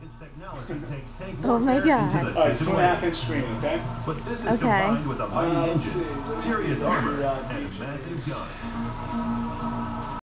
Its technology takes tank Oh my warfare into God. the Alright, kitchen 2.5-inch screen, okay? But this is Okay. combined with a mighty Let's engine, see. serious armor, and a massive gun.